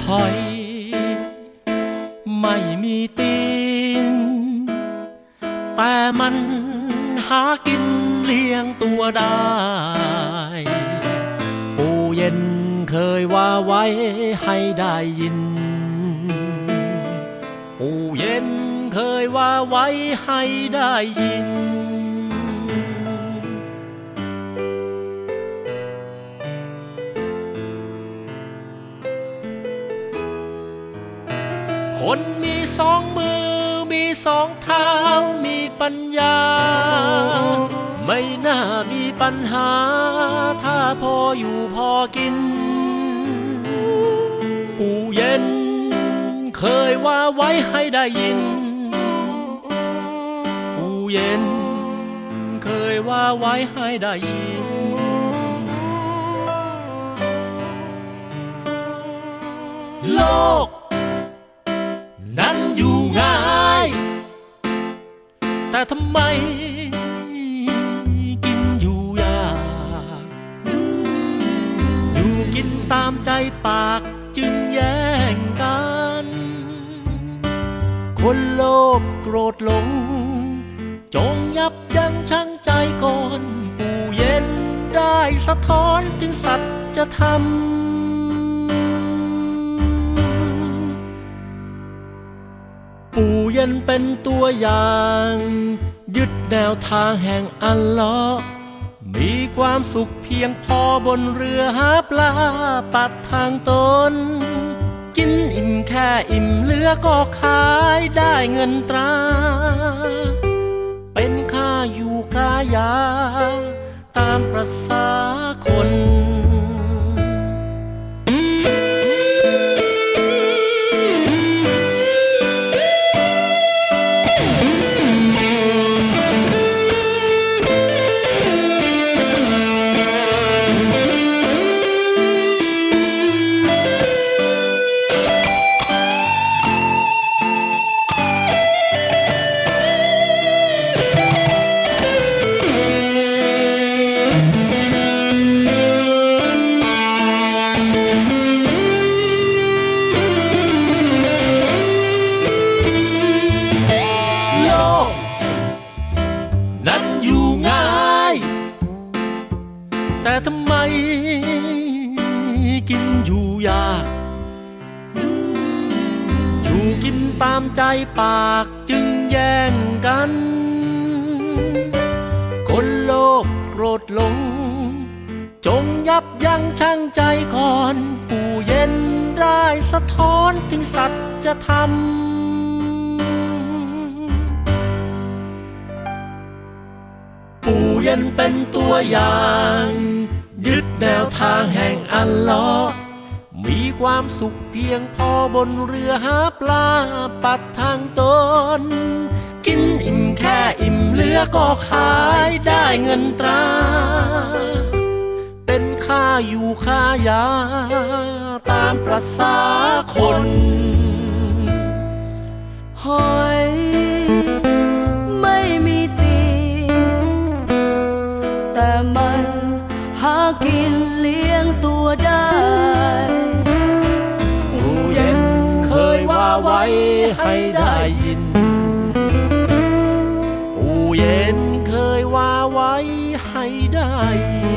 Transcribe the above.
หอยไม่มีตีนแต่มันหากินเลี้ยงตัวได้ปู่เย็นเคยว่าไว้ให้ได้ยินปู่เย็นเคยว่าไว้ให้ได้ยินคนมีสองมือมีสองเท้ามีปัญญาไม่น่ามีปัญหาถ้าพออยู่พอกินปู่เย็นเคยว่าไว้ให้ได้ยินปู่เย็นเคยว่าไว้ให้ได้ยินโลกนั้นอยู่ง่ายแต่ทำไมกินอยู่ยากอยู่กินตามใจปากจึงแย่งกันคนโลภโกรธหลงจงยับยั้งชั่งใจก่อนปู่เย็นได้สะท้อนถึงสัจธรรมปู่เย็นเป็นตัวอย่างยึดแนวทางแห่งอัลเลาะห์มีความสุขเพียงพอบนเรือหาปลาปัดทางตนกินอิ่มแค่อิ่มเหลือก็ขายได้เงินตราเป็นค่าอยู่ค่ายาตามประสาคนนั้นอยู่ง่ายแต่ทำไมกินอยู่ยากอยู่กินตามใจปากจึงแย่งกันคนโลภโกรธหลงจงยับยั้งชั่งใจก่อนปู่เย็นได้สะท้อนถึงสัจธรรมปู่เย็นเป็นตัวอย่างยึดแนวทางแห่งอัลเลาะห์มีความสุขเพียงพอบนเรือหาปลาปัดทางตนกินอิ่มแค่อิ่มเหลือก็ขายได้เงินตราเป็นค่าอยู่ค่ายาตามประสาคนหอยไม่มีตีแต่มันหากินเลี้ยงตัวได้ปู่เย็นเคยว่าไว้ให้ได้ยินปู่เย็นเคยว่าไว้ให้ได้ยิน